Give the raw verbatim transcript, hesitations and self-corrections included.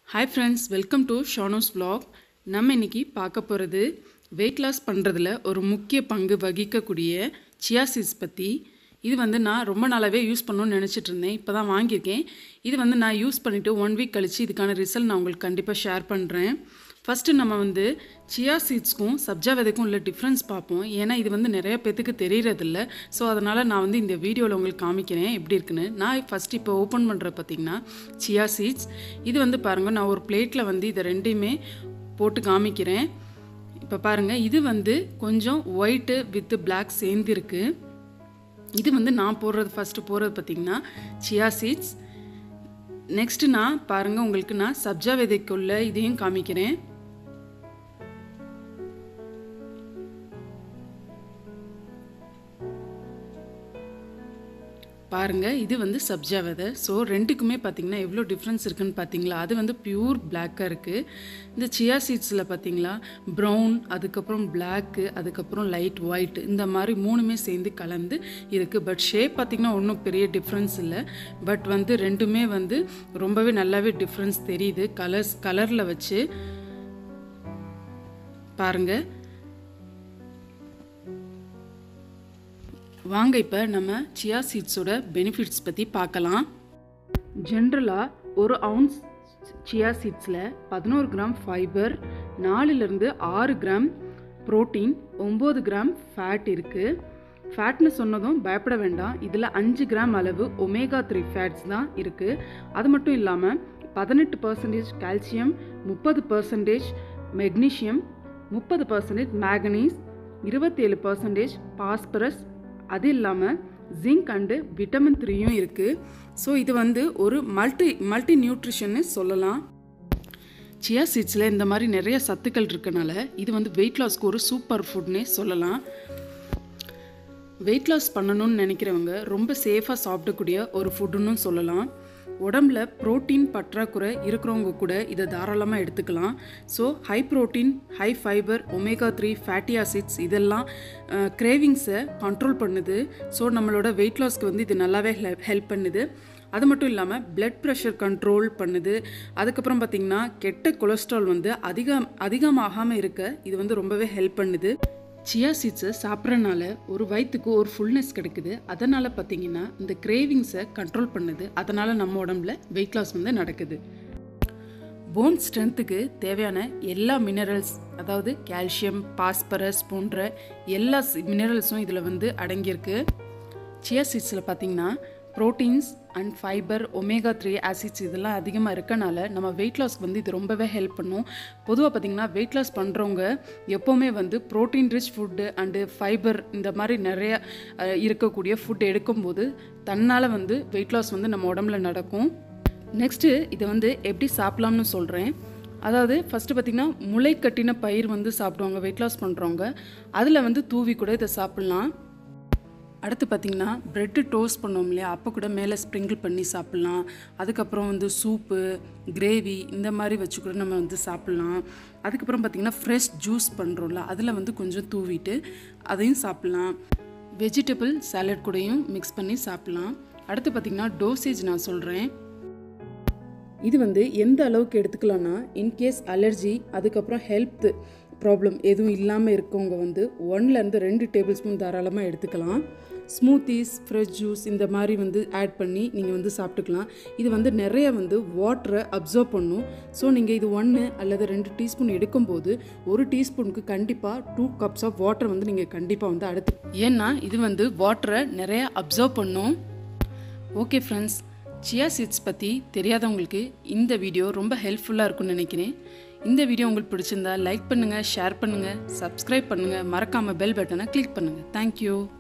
Hi friends, welcome to Shano's vlog. நம்ம இன்னைக்கு பார்க்க போறது weight loss பண்றதுல ஒரு முக்கிய பங்கு வகிக்கக்கூடிய chia seeds பத்தி. இது வந்து நான் ரொம்ப நாளாவே யூஸ் பண்ணனும்னு நினைச்சிட்டு இருந்தேன். இப்போதான் வாங்கியிருக்கேன். இது வந்து நான் யூஸ் பண்ணிட்டு one week கழிச்சு இதுக்கான ரிசல்ட் நான் உங்களுக்கு கண்டிப்பா ஷேர் பண்றேன். ஃபர்ஸ்ட் நம்ம வந்து chia seedsக்கும் சப்ஜா விதைக்கும் உள்ள டிஃபரன்ஸ் பாப்போம். ஏனா இது வந்து நிறைய பேருக்கு தெரியறது இல்ல. சோ அதனால நான் வந்து இந்த வீடியோல உங்களுக்கு காமிக்கிறேன் எப்படி இருக்குன்னு. நான் ஃபர்ஸ்ட் இப்போ ஓபன் பண்ற பாத்தீங்கன்னா chia seeds. இது வந்து பாருங்க நான் ஒரு பிளேட்ல வந்து இத ரெண்டையுமே போட்டு காமிக்கிறேன். இப்ப பாருங்க இது வந்து கொஞ்சம் ஒயிட் வித் black சேர்ந்து இருக்கு. இது வந்து நான் போடுறது ஃபர்ஸ்ட் போடுறது பாத்தீங்கன்னா chia seeds. நெக்ஸ்ட் நான் பாருங்க உங்களுக்கு நான் சப்ஜா விதைக்குள்ள இதையும் காமிக்கிறேன். பாருங்க இது வந்து சப்ஜா விதை. சோ ரெண்டுக்குமே பாத்தீங்கன்னா எவ்ளோ டிஃபரன்ஸ் இருக்குன்னு பாத்தீங்களா? அது வந்து பியூர் black-ஆ இருக்கு. இந்த chia seeds-ல பாத்தீங்களா brown, அதுக்கு அப்புறம் black, அதுக்கு அப்புறம் light white இந்த மாதிரி மூணுமே சேர்ந்து கலந்து இருக்கு. பட் ஷேப் பாத்தீங்கன்னா ஒண்ணும் பெரிய டிஃபரன்ஸ் இல்ல. பட் வந்து ரெண்டுமே வந்து ரொம்பவே நல்லாவே டிஃபரன்ஸ் தெரியுது. கலர்ஸ் கலர்ல வச்சு பாருங்க. வாங்க இப்ப நம்ம chia seeds ஓட பெனிஃபிட்ஸ் பத்தி பார்க்கலாம். ஜெனரலா ஒரு ounce chia seedsல பதினொன்று கிராம் ஃபைபர், நாலுல இருந்து ஆறு கிராம் புரோட்டீன், ஒன்பது கிராம் ஃபேட் இருக்கு. ஃபேட்னு சொன்னதும் பயப்பட வேண்டாம். இதுல அஞ்சு கிராம் அளவு ஒமேகா த்ரீ ஃபேட்ஸ் தான் இருக்கு. அது மட்டும் இல்லாம பதினெட்டு சதவீதம் கால்சியம், முப்பது சதவீதம் மெக்னீசியம், முப்பது சதவீதம் மேங்கனீஸ், இருபத்தேழு சதவீதம் பாஸ்பரஸ், அது இல்லாம ஜிங்க் அண்ட் விட்டமின் த்ரீயும் இருக்கு. ஸோ இது வந்து ஒரு மல்டி மல்டி நியூட்ரிஷன்னு சொல்லலாம். chia seedsல இந்த மாதிரி நிறைய சத்துக்கள் இருக்கனால இது வந்து வெயிட் லாஸ்க்கு ஒரு சூப்பர் ஃபுட்னே சொல்லலாம். வெயிட் லாஸ் பண்ணணும்னு நினைக்கிறவங்க ரொம்ப சேஃபா சாப்பிடக்கூடிய ஒரு ஃபுட்னு சொல்லலாம். உடம்புல புரோட்டீன் பற்றாக்குறை இருக்கிறவங்க கூட இதை தாராளமாக எடுத்துக்கலாம். So high protein, high fibre, omega three, fatty acids இதெல்லாம் கிரேவிங்ஸை கண்ட்ரோல் பண்ணுது. ஸோ நம்மளோட வெயிட் லாஸ்க்கு வந்து இது நல்லாவே ஹெல்ப் பண்ணுது. அது மட்டும் இல்லாமல் பிளட் ப்ரெஷர் கண்ட்ரோல் பண்ணுது. அதுக்கப்புறம் பார்த்திங்கன்னா கெட்ட கொலஸ்ட்ரால் வந்து அதிகம் அதிகமாகாமல் இருக்க இது வந்து ரொம்பவே ஹெல்ப் பண்ணுது. chia seeds சாப்பிட்றனால ஒரு வயிற்றுக்கு ஒரு ஃபுல்னஸ் கிடைக்குது. அதனால் பார்த்தீங்கன்னா இந்த கிரேவிங்ஸை கண்ட்ரோல் பண்ணுது. அதனால் நம்ம உடம்புல வெயிட் லாஸ் வந்து நடக்குது. போன் ஸ்ட்ரென்த்துக்கு தேவையான எல்லா மினரல்ஸ், அதாவது கால்சியம், பாஸ்பரஸ் போன்ற எல்லா மினரல்ஸும் இதில் வந்து அடங்கியிருக்கு. chia seedsல பார்த்தீங்கன்னா proteins and fibre, omega three acids இதெல்லாம் அதிகமாக இருக்கனால நம்ம வெயிட் லாஸ்க்கு வந்து இது ரொம்பவே ஹெல்ப் பண்ணும். பொதுவாக பார்த்திங்கன்னா வெயிட் லாஸ் பண்ணுறவங்க எப்போவுமே வந்து protein rich food and fibre இந்த மாதிரி நிறைய இருக்கக்கூடிய ஃபுட் எடுக்கும்போது தன்னால் வந்து வெயிட் லாஸ் வந்து நம்ம உடம்புல நடக்கும். நெக்ஸ்ட்டு இதை வந்து எப்படி சாப்பிட்லாம்னு சொல்கிறேன். அதாவது ஃபஸ்ட்டு பார்த்திங்கன்னா முளை கட்டின பயிர் வந்து சாப்பிடுவாங்க வெயிட் லாஸ் பண்ணுறவங்க. அதில் வந்து தூவி கூட இதை சாப்பிட்லாம். அடுத்து பார்த்திங்கன்னா ப்ரெட்டு டோஸ்ட் பண்ணோம் இல்லையா, அப்போ கூட மேலே ஸ்ப்ரிங்கிள் பண்ணி சாப்பிட்லாம். அதுக்கப்புறம் வந்து சூப்பு, கிரேவி இந்த மாதிரி வச்சு கூட நம்ம வந்து சாப்பிட்லாம். அதுக்கப்புறம் பார்த்திங்கன்னா ஃப்ரெஷ் ஜூஸ் பண்ணுறோம்ல, அதில் வந்து கொஞ்சம் தூவிட்டு அதையும் சாப்பிட்லாம். வெஜிடபிள் சாலட் கூடயும் மிக்ஸ் பண்ணி சாப்பிட்லாம். அடுத்து பார்த்திங்கன்னா டோசேஜ் நான் சொல்கிறேன். இது வந்து எந்த அளவுக்கு எடுத்துக்கலாம்னா இன்கேஸ் அலர்ஜி, அதுக்கப்புறம் ஹெல்த் ப்ராப்ளம் எதுவும் இல்லாமல் இருக்கவங்க வந்து ஒன்லேருந்து ரெண்டு டேபிள் ஸ்பூன் தாராளமாக எடுத்துக்கலாம். ஸ்மூத்திஸ், ஃப்ரெஷ் ஜூஸ் இந்த மாதிரி வந்து ஆட் பண்ணி நீங்கள் வந்து சாப்பிட்டுக்கலாம். இது வந்து நிறைய வந்து வாட்டரை அப்சர்வ் பண்ணும். ஸோ நீங்கள் இது ஒன்று அல்லது ரெண்டு டீஸ்பூன் எடுக்கும்போது ஒரு டீஸ்பூனுக்கு கண்டிப்பாக டூ கப்ஸ் ஆஃப் வாட்டர் வந்து நீங்கள் கண்டிப்பாக வந்து அடுத்து, ஏன்னா இது வந்து வாட்டரை நிறைய அப்சர்வ் பண்ணும். ஓகே ஃப்ரெண்ட்ஸ், chia seeds பற்றி தெரியாதவங்களுக்கு இந்த வீடியோ ரொம்ப ஹெல்ப்ஃபுல்லாக இருக்கும்னு நினைக்கிறேன். இந்த வீடியோ உங்களுக்கு பிடிச்சிருந்தா லைக் பண்ணுங்கள், ஷேர் பண்ணுங்கள், சப்ஸ்கிரைப் பண்ணுங்கள், மறக்காமல் பெல் பட்டனை கிளிக் பண்ணுங்கள். தேங்க்யூ.